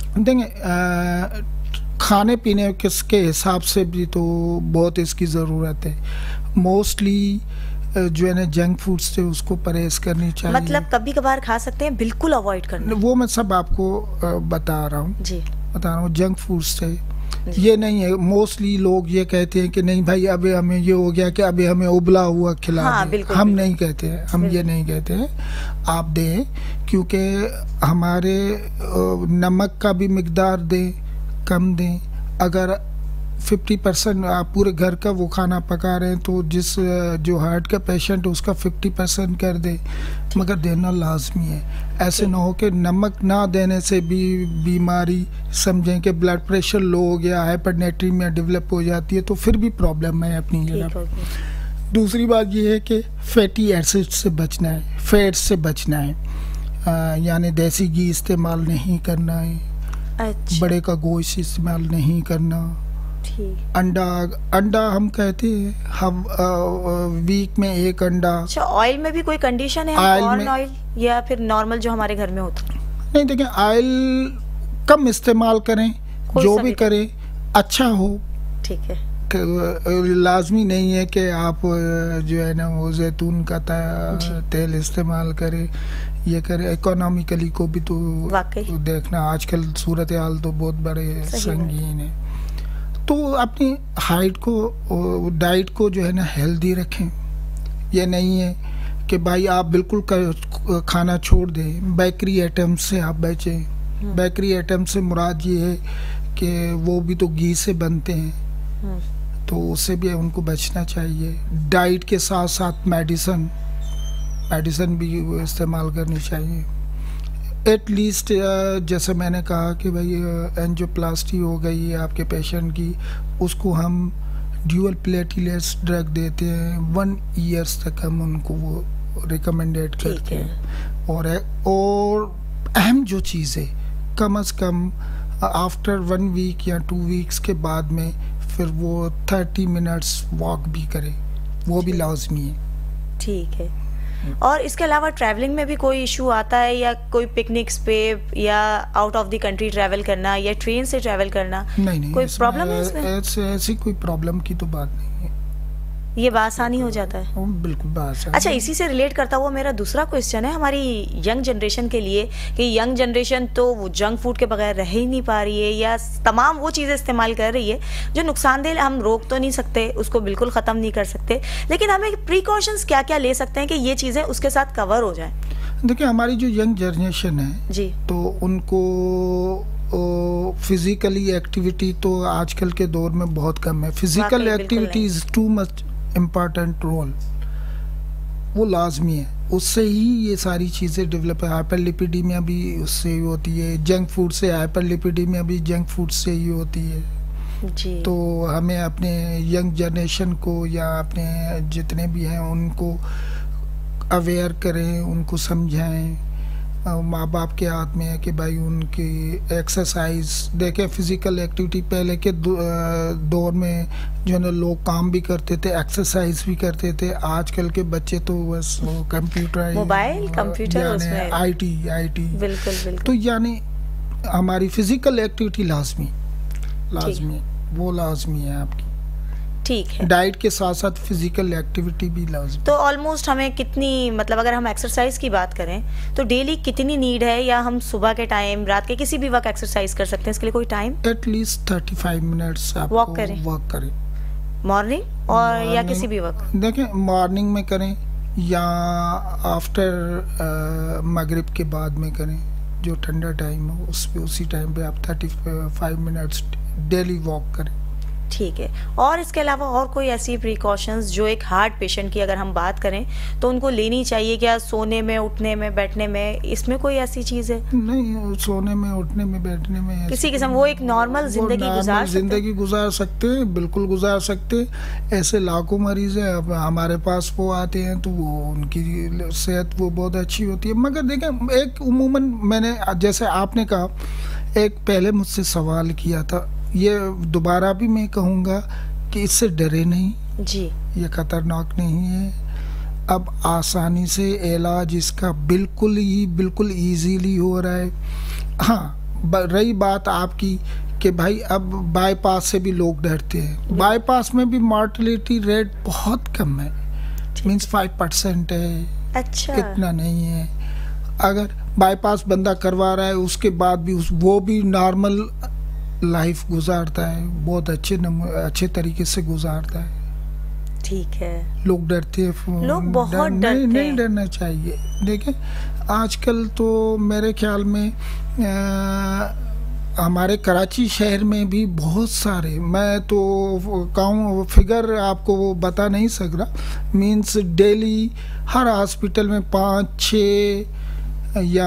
देखिए, खाने पीने किसके हिसाब से भी तो बहुत इसकी ज़रूरत है। मोस्टली जो है ना जंक फूड से उसको परहेज करनी चाहिए। मतलब कभी कभार खा सकते हैं, बिल्कुल अवॉइड करना। वो मैं सब आपको बता रहा हूँ जंक फूड से ये नहीं है। मोस्टली लोग ये कहते हैं कि नहीं भाई अभी हमें ये हो गया कि अभी हमें उबला हुआ खिला दें। हम नहीं कहते हैं, हम ये नहीं कहते हैं, आप दें, क्योंकि हमारे नमक का भी मिकदार दें, कम दें। अगर 50% आप पूरे घर का वो खाना पका रहे हैं तो जो हार्ट का पेशेंट है उसका 50% कर दे, मगर देना लाजमी है। ऐसे ना हो कि नमक ना देने से भी बीमारी, समझें कि ब्लड प्रेशर लो हो गया, हाइपरनेट्रीमिया डेवलप हो जाती है, तो फिर भी प्रॉब्लम है अपनी जगह। दूसरी बात ये है कि फैटी एसिड से बचना है, फैट से बचना है, यानी देसी घी इस्तेमाल नहीं करना है। अच्छा। बड़े का गोश्त इस्तेमाल नहीं करना। अंडा हम कहते हैं हम वीक में 1 अंडा। अच्छा, ऑयल में भी कोई कंडीशन है? कॉर्न ऑयल या फिर नॉर्मल जो हमारे घर में होता है? नहीं, देखिए ऑयल कम इस्तेमाल करें, जो भी करें अच्छा हो। ठीक है, लाजमी नहीं है कि आप जो है ना वो जैतून का तेल इस्तेमाल करें, ये करें। इकोनॉमिकली को भी तो देखना, आजकल सूरत हाल तो बहुत बड़े संगीन है। तो अपनी हाइट को, डाइट को जो है ना हेल्दी रखें। ये नहीं है कि भाई आप बिल्कुल खाना छोड़ दें, बेकरी आइटम से आप बचें। बेकरी आइटम से मुराद ये है कि वो भी तो घी से बनते हैं, तो उससे भी उनको बचना चाहिए। डाइट के साथ साथ मेडिसिन भी इस्तेमाल करनी चाहिए। एटलीस्ट जैसे मैंने कहा कि भाई एंजियोप्लास्टी हो गई है आपके पेशेंट की, उसको हम ड्यूअल प्लेटलेट्स ड्रग देते हैं, 1 ईयर्स तक हम उनको वो रिकमेंडेड करते हैं। और अहम जो चीज़ है, कम अज़ कम आफ्टर 1 वीक या 2 वीक्स के बाद में फिर वो 30 मिनट्स वॉक भी करे, वो भी लाजमी है। ठीक है। और इसके अलावा ट्रैवलिंग में भी कोई इशू आता है, या कोई पिकनिक्स पे या out of the country travel करना या ट्रेन से ट्रैवल करना? नहीं, कोई प्रॉब्लम है इसमें? ऐसी कोई प्रॉब्लम की तो बात नहीं है, ये बासानी हो जाता है। बिल्कुल बासानी। अच्छा, इसी से रिलेट करता हुआ मेरा दूसरा क्वेश्चन है हमारी यंग जनरेशन के लिए, कि यंग जनरेशन तो वो जंक फूड के बगैर रह ही नहीं पा रही है, या तमाम वो चीज़ें इस्तेमाल कर रही है जो नुकसानदेह। हम रोक तो नहीं सकते, उसको बिल्कुल ख़त्म नहीं कर सकते, लेकिन हमें प्रिकॉशंस क्या क्या ले सकते हैं कि ये चीज़ें उसके साथ कवर हो जाएं? देखिए हमारी जो यंग जनरेशन है जी, तो उनको फिजिकली एक्टिविटी तो आजकल के दौर में बहुत कम है। फिजिकल वाकई बिल्कुल activity is too much important role, वो लाजमी है, उससे ही ये सारी चीज़ें डेवलप है। हाइपरलिपिडीमिया भी उससे ही होती है, जंक फूड से हाइपरलिपिडीमिया भी जंक फूड से ही होती है। जी, तो हमें अपने यंग जनरेशन को या अपने जितने भी हैं उनको अवेयर करें, उनको समझाएं। माँ बाप के हाथ में है कि भाई उनकी एक्सरसाइज देखें, फिजिकल एक्टिविटी पहले के दौर में जो है ना लोग काम भी करते थे, एक्सरसाइज भी करते थे। आजकल के बच्चे तो बस कंप्यूटर, मोबाइल, कंप्यूटर, उसमें आईटी बिल्कुल बिल्कुल। तो यानी हमारी फिजिकल एक्टिविटी लाजमी है, वो लाजमी है आपकी। ठीक है, डाइट के साथ साथ फिजिकल एक्टिविटी भी लाजमी। तो ऑलमोस्ट हमें कितनी, मतलब अगर हम एक्सरसाइज की बात करें तो डेली कितनी नीड है, या हम सुबह के टाइम, रात के किसी भी वक्त एक्सरसाइज कर सकते हैं? इसके लिए कोई टाइम? एटलीस्ट 35 मिनट्स आप वॉक करें मॉर्निंग और या किसी भी वक्त? देखें मॉर्निंग में करें या आफ्टर मगरिब के बाद में करें, जो ठंडा टाइम हो उसी टाइम पे आप 35 मिनट्स डेली वॉक करें। ठीक है, और इसके अलावा और कोई ऐसी प्रिकॉशंस जो एक हार्ट पेशेंट की अगर हम बात करें तो उनको लेनी चाहिए क्या, सोने में, उठने में, बैठने में, इसमें कोई ऐसी चीज है? नहीं, सोने में, उठने में, बैठने में किसी किस्म वो एक नॉर्मल जिंदगी गुजार सकते हैं, बिल्कुल गुजार सकते हैं। ऐसे लाखों मरीज हैं, अब हमारे पास वो आते हैं तो वो उनकी सेहत वो बहुत अच्छी होती है। मगर देखें एक उमूमन मैंने जैसे आपने कहा, एक पहले मुझसे सवाल किया था, ये दोबारा भी मैं कहूँगा कि इससे डरे नहीं जी, ये खतरनाक नहीं है। अब आसानी से इलाज इसका बिल्कुल इजीली हो रहा है। हाँ, रही बात आपकी कि भाई अब बाईपास से भी लोग डरते हैं। बाईपास में भी मॉर्टेलिटी रेट बहुत कम है, मीन्स 5% है। अच्छा, इतना नहीं है। अगर बाईपास बंदा करवा रहा है उसके बाद भी वो भी नॉर्मल लाइफ गुजारता है, बहुत अच्छे तरीके से गुजारता है। ठीक है, लोग डरते हैं, लोग बहुत डरते हैं। नहीं डरना चाहिए। देखें आजकल तो मेरे ख्याल में हमारे कराची शहर में भी बहुत सारे, मैं तो कहूँ फिगर आपको वो बता नहीं सकता, मीन्स डेली हर हॉस्पिटल में 5-6 या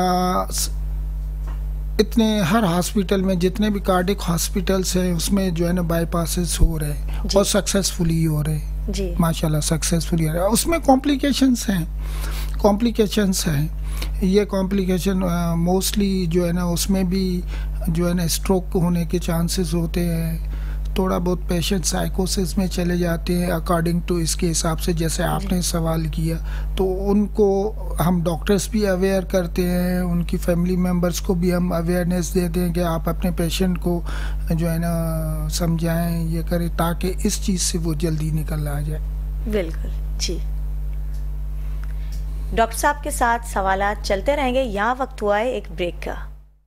इतने, हर हॉस्पिटल में जितने भी कार्डिक हॉस्पिटल्स हैं उसमें जो है ना बाईपासेस हो रहे हैं और सक्सेसफुली हो रहे हैं जी, माशाल्लाह सक्सेसफुली हो रहे हैं। उसमें कॉम्प्लिकेशंस हैं। ये कॉम्प्लिकेशन मोस्टली जो है ना उसमें भी जो है ना स्ट्रोक होने के चांसेस होते हैं। थोड़ा बहुत पेशेंट साइकोसिस में चले जाते हैं अकॉर्डिंग टू इसके हिसाब से, जैसे आपने सवाल किया। तो उनको हम डॉक्टर्स भी अवेयर करते हैं, उनकी फैमिली मेम्बर्स को भी हम अवेयरनेस देते हैं कि आप अपने पेशेंट को जो है ना समझाएं, ये करें ताकि इस चीज़ से वो जल्दी निकल आ जाए। बिल्कुल जी। डॉक्टर साहब के साथ सवालात चलते रहेंगे, यहाँ वक्त हुआ है एक ब्रेक का।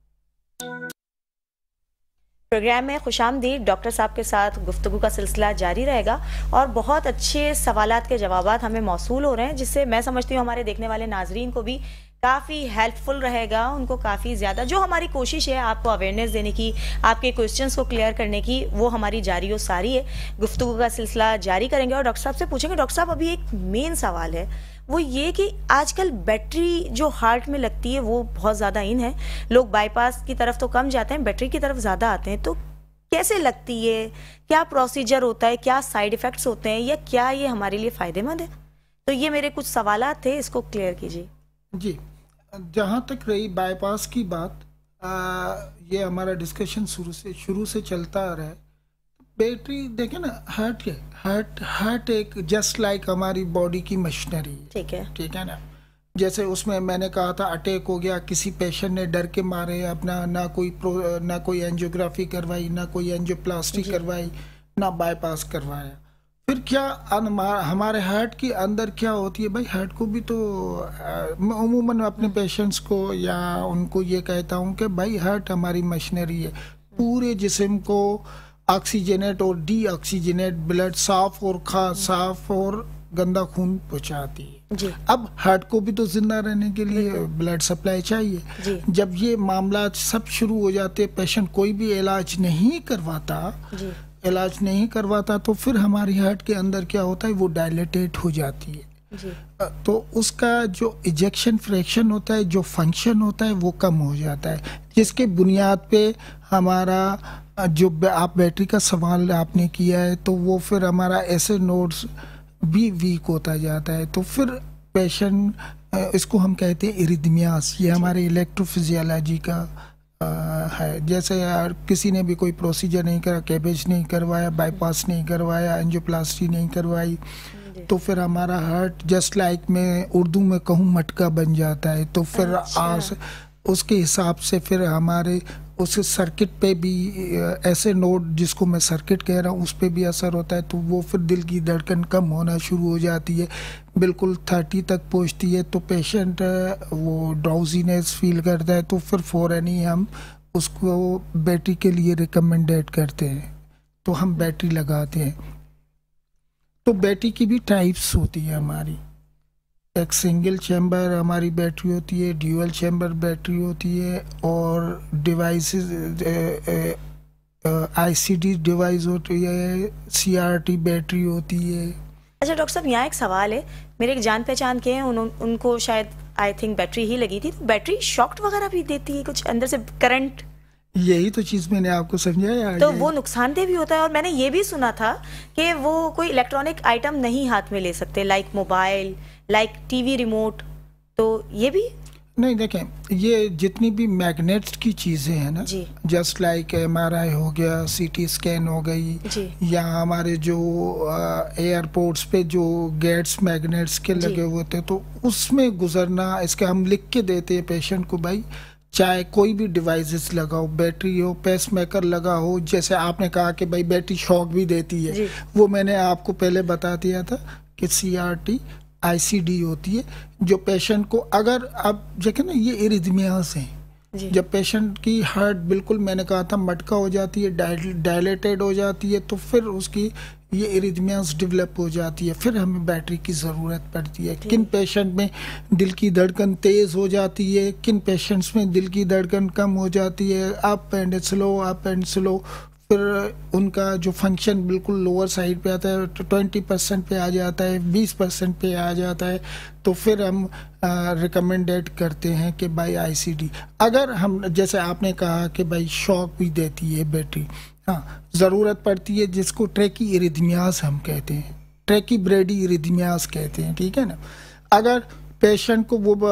प्रोग्राम में खुशामदीद। डॉक्टर साहब के साथ गुफ्तगू का सिलसिला जारी रहेगा और बहुत अच्छे सवालात के जवाबात हमें मौसूल हो रहे हैं, जिससे मैं समझती हूँ हमारे देखने वाले नाजरीन को भी काफ़ी हेल्पफुल रहेगा। उनको काफ़ी ज़्यादा जो हमारी कोशिश है आपको अवेयरनेस देने की, आपके क्वेश्चंस को क्लियर करने की, वो हमारी जारी और सारी है। गुफ्तगू का सिलसिला जारी करेंगे और डॉक्टर साहब से पूछेंगे। डॉक्टर साहब, अभी एक मेन सवाल है, वो ये कि आजकल बैटरी जो हार्ट में लगती है वो बहुत ज़्यादा इन है। लोग बाईपास की तरफ तो कम जाते हैं, बैटरी की तरफ ज़्यादा आते हैं। तो कैसे लगती है, क्या प्रोसीजर होता है, क्या साइड इफ़ेक्ट्स होते हैं, या क्या ये हमारे लिए फ़ायदेमंद है? तो ये मेरे कुछ सवालात थे, इसको क्लियर कीजिए। जी, जहाँ तक रही बाईपास की बात, ये हमारा डिस्कशन शुरू से चलता आ रहा है। बैटरी देखें ना, हार्ट एक जस्ट लाइक हमारी बॉडी की मशीनरी है, ठीक है ना। जैसे उसमें मैंने कहा था अटैक हो गया, किसी पेशेंट ने डर के मारे अपना ना कोई एंजियोग्राफी करवाई, ना कोई एंजियोप्लास्टी करवाई, ना बाईपास करवाया। फिर क्या हमारे हार्ट के अंदर क्या होती है भाई, हार्ट को भी तो उमूमन अपने पेशेंट्स को या उनको ये कहता हूँ कि भाई हार्ट हमारी मशीनरी है, पूरे जिस्म को ऑक्सीजनेट और डी ऑक्सीजनेट ब्लड, साफ और गंदा खून पहुँचाती है। जी। अब हार्ट को भी तो जिंदा रहने के लिए ब्लड सप्लाई चाहिए। जी। जब ये मामला सब शुरू हो जाते, पेशेंट कोई भी इलाज नहीं करवाता तो फिर हमारी हार्ट के अंदर क्या होता है, वो डायलेटेट हो जाती है जी। तो उसका जो इजेक्शन फ्रैक्शन होता है, जो फंक्शन होता है, वो कम हो जाता है, जिसके बुनियाद पे हमारा जो आप बैटरी का सवाल आपने किया है, तो वो फिर हमारा ऐसे नोड्स भी वीक होता जाता है। तो फिर पेशेंट, इसको हम कहते हैं इरिथमियास, ये हमारे इलेक्ट्रोफिजियोलॉजी का है। जैसे यार किसी ने भी कोई प्रोसीजर नहीं करा, कैबेज नहीं करवाया, बाईपास नहीं करवाया, एंजियोप्लास्टी नहीं करवाई, तो फिर हमारा हार्ट जस्ट लाइक मैं उर्दू में कहूँ मटका बन जाता है। तो फिर उसके हिसाब से फिर हमारे उस सर्किट पे भी ऐसे नोड, जिसको मैं सर्किट कह रहा हूँ, उस पे भी असर होता है। तो वो फिर दिल की धड़कन कम होना शुरू हो जाती है, बिल्कुल 30 तक पहुँचती है। तो पेशेंट वो ड्राउजीनेस फील करता है, तो फिर फ़ौरन ही हम उसको बैटरी के लिए रिकमेंडेड करते हैं, तो हम बैटरी लगाते हैं। तो बैटरी की भी टाइप्स होती है हमारी, एक सिंगल चैम्बर हमारी बैटरी होती है, ड्यूअल चैम्बर बैटरी होती है, और डिवाइसेस आईसीडी डिवाइस होती है, सीआरटी बैटरी होती है। अच्छा डॉक्टर साहब, यहाँ एक सवाल है, मेरे एक जान पहचान के हैं, उनको शायद आई थिंक बैटरी ही लगी थी, तो बैटरी शॉक वगैरह भी देती है कुछ अंदर से करंट? यही तो चीज मैंने आपको समझाया, तो वो नुकसानदेह भी होता है। और मैंने ये भी सुना था कि वो कोई इलेक्ट्रॉनिक आइटम नहीं हाथ में ले सकते, like mobile, like TV remote, तो ये भी नहीं। देखें, ये जितनी भी मैग्नेट्स की चीजें हैं ना, जस्ट लाइक एमआरआई हो गया, सीटी स्कैन हो गई, या हमारे जो एयरपोर्ट्स पे जो गेट्स मैग्नेट्स के लगे हुए थे, तो उसमें गुजरना, इसके हम लिख के देते हैं पेशेंट को, भाई चाहे कोई भी डिवाइसेस लगाओ, बैटरी हो, पेसमेकर लगा हो, जैसे आपने कहा कि भाई बैटरी शॉक भी देती है, वो मैंने आपको पहले बता दिया था कि सीआरटी आईसीडी होती है, जो पेशेंट को, अगर आप देखें ना, ये इरिथमियास हैं, जब पेशेंट की हार्ट बिल्कुल, मैंने कहा था, मटका हो जाती है, डायलेटेड हो जाती है, तो फिर उसकी ये इरिथमियास डेवलप हो जाती है, फिर हमें बैटरी की ज़रूरत पड़ती है। किन पेशेंट में दिल की धड़कन तेज़ हो जाती है, किन पेशेंट्स में दिल की धड़कन कम हो जाती है, अप एंड स्लो, फिर उनका जो फंक्शन बिल्कुल लोअर साइड पे आता है, 20% पे आ जाता है, 20% पे आ जाता है, तो फिर हम रिकमेंडेड करते हैं कि भाई आईसीडी। अगर हम, जैसे आपने कहा कि भाई शॉक भी देती है बैटरी, हाँ, ज़रूरत पड़ती है, जिसको ट्रैकी इरिथमियास हम कहते हैं, ट्रैकी ब्रेडी इरिथमियास कहते हैं, ठीक है ना। अगर पेशेंट को वो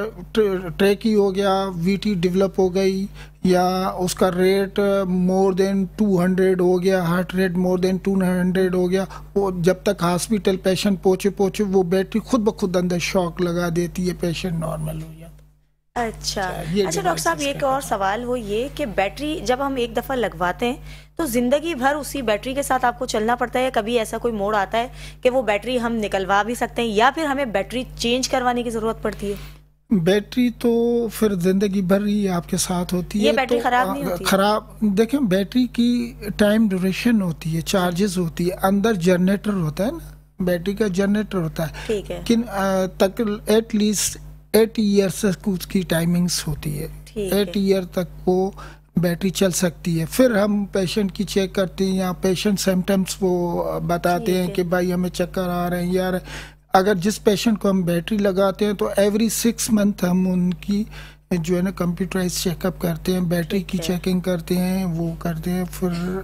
ट्रैकी हो गया, वीटी डेवलप हो गई, या उसका रेट मोर देन 200 हो गया, हार्ट रेट मोर देन 200 हो गया, वो जब तक हॉस्पिटल पेशेंट पहुँचे वो बैटरी खुद ब खुद अंदर शॉक लगा देती है, पेशेंट नॉर्मल हो जाता है। अच्छा डॉक्टर साहब, एक और सवाल वो ये कि बैटरी जब हम एक दफ़ा लगवाते हैं तो जिंदगी भर उसी बैटरी के साथ आपको चलना पड़ता है? कभी ऐसा कोई मोड़ आता है कि वो बैटरी हम निकलवा भी सकते हैं, या फिर हमें बैटरी चेंज करवाने की ज़रूरत पड़ती है? बैटरी तो फिर जिंदगी भर ही आपके साथ होती है, ये बैटरी तो खराब नहीं होती? खराब, देखें, बैटरी की टाइम ड्यूरेशन होती है, चार्जेस होती है, अंदर जनरेटर होता है ना, बैटरी का जनरेटर होता है, ठीक है, किन तक एटलीस्ट 8 ईयर्स तक उसकी टाइमिंग्स होती है, 8 ईयर तक वो बैटरी चल सकती है। फिर हम पेशेंट की चेक करते हैं, या पेशेंट सिम्टम्स वो बताते हैं कि भाई हमें चक्कर आ रहे हैं यार। अगर जिस पेशेंट को हम बैटरी लगाते हैं तो एवरी 6 मंथ हम उनकी जो है ना कंप्यूटराइज चेकअप करते हैं, बैटरी की चेकिंग करते हैं, वो करते हैं। फिर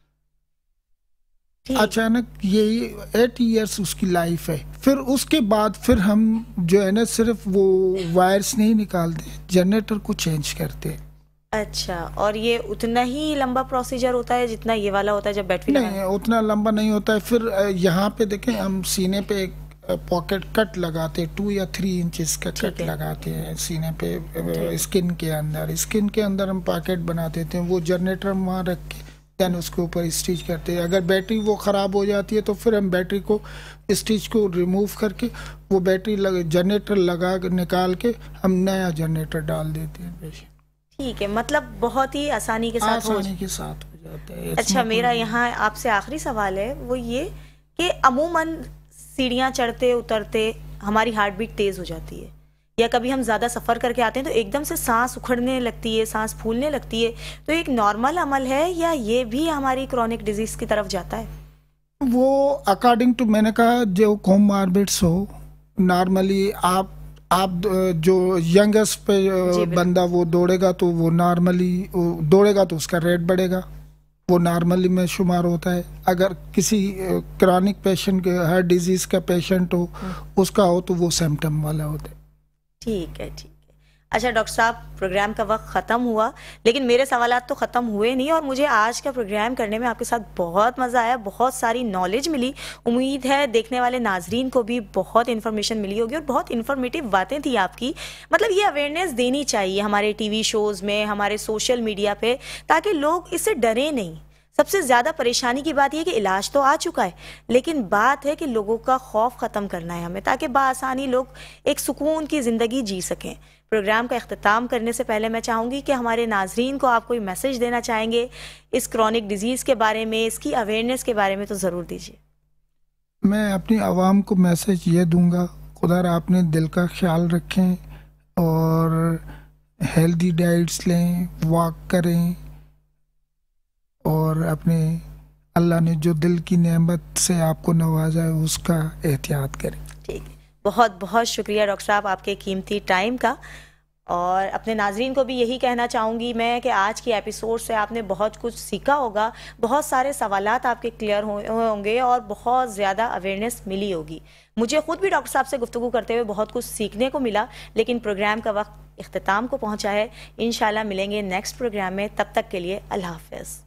अचानक यही 8 ईयर्स उसकी लाइफ है, फिर उसके बाद फिर हम जो है ना सिर्फ वो वायर्स नहीं निकालते, जनरेटर को चेंज करते हैं। अच्छा, और ये उतना ही लंबा प्रोसीजर होता है जितना ये वाला होता है जब बैटरी? नहीं, उतना लंबा नहीं होता है। फिर यहाँ पे देखें, हम सीने पे एक पॉकेट कट लगाते हैं, 2 या 3 इंचेस का कट लगाते हैं सीने पे, स्किन के अंदर हम पॉकेट बना देते हैं, वो जनरेटर वहाँ रख के देन उसके ऊपर स्टिच करते हैं। अगर बैटरी वो ख़राब हो जाती है तो फिर हम बैटरी को स्टिच को रिमूव करके वो बैटरी जनरेटर लगा निकाल के हम नया जनरेटर डाल देते हैं पेशेंट। ठीक है, मतलब बहुत ही आसानी के साथ हो जाता है। अच्छा, मेरा यहाँ आपसे आखिरी सवाल है, वो ये कि अमूमन सीढ़ियाँ चढ़ते उतरते हमारी हार्ट बीट तेज़ हो जाती है, या कभी हम ज़्यादा सफ़र करके आते हैं तो एकदम से सांस उखड़ने लगती है, सांस फूलने लगती है, तो एक नॉर्मल अमल है या ये भी हमारी क्रॉनिक डिजीज़ की तरफ जाता है? वो अकॉर्डिंग टू, मैंने कहा जो कोमॉर्बिड्स हो, नॉर्मली आप जो यंगेस्ट पे बंदा वो दौड़ेगा तो वो नॉर्मली दौड़ेगा तो उसका रेट बढ़ेगा, वो नॉर्मली में शुमार होता है। अगर किसी क्रॉनिक पेशेंट, हार्ट डिजीज़ का पेशेंट हो, उसका हो तो वो सिम्टम वाला होता है। ठीक है, ठीक है। अच्छा डॉक्टर साहब, प्रोग्राम का वक्त ख़त्म हुआ, लेकिन मेरे सवालात तो ख़त्म हुए नहीं, और मुझे आज का प्रोग्राम करने में आपके साथ बहुत मज़ा आया, बहुत सारी नॉलेज मिली। उम्मीद है देखने वाले नाजरीन को भी बहुत इन्फॉर्मेशन मिली होगी, और बहुत इन्फॉर्मेटिव बातें थी आपकी। मतलब ये अवेयरनेस देनी चाहिए हमारे टीवी शोज़ में, हमारे सोशल मीडिया पे, ताकि लोग इससे डरें नहीं। सबसे ज़्यादा परेशानी की बात यह कि इलाज तो आ चुका है, लेकिन बात है कि लोगों का खौफ ख़त्म करना है हमें, ताकि बासानी लोग एक सुकून की ज़िंदगी जी सकें। प्रोग्राम का इख्तिताम करने से पहले मैं चाहूँगी कि हमारे नाजरीन को आप कोई मैसेज देना चाहेंगे इस क्रॉनिक डिजीज़ के बारे में, इसकी अवेयरनेस के बारे में, तो ज़रूर दीजिए। मैं अपनी आवाम को मैसेज ये दूंगा, खुदा आपने दिल का ख्याल रखें और हेल्दी डाइट्स लें, वॉक करें, और अपने अल्लाह ने जो दिल की नेमत से आपको नवाजा है उसका एहतियात करें। ठीक है, बहुत बहुत शुक्रिया डॉक्टर साहब आपके कीमती टाइम का। और अपने नाजरीन को भी यही कहना चाहूँगी मैं कि आज की एपिसोड से आपने बहुत कुछ सीखा होगा, बहुत सारे सवालात आपके क्लियर होंगे और बहुत ज़्यादा अवेयरनेस मिली होगी। मुझे ख़ुद भी डॉक्टर साहब से गुफ्तगू करते हुए बहुत कुछ सीखने को मिला, लेकिन प्रोग्राम का वक्त इख्तिताम को पहुँचा है। इंशाल्लाह मिलेंगे नेक्स्ट प्रोग्राम में, तब तक के लिए अल्लाह हाफ़िज़।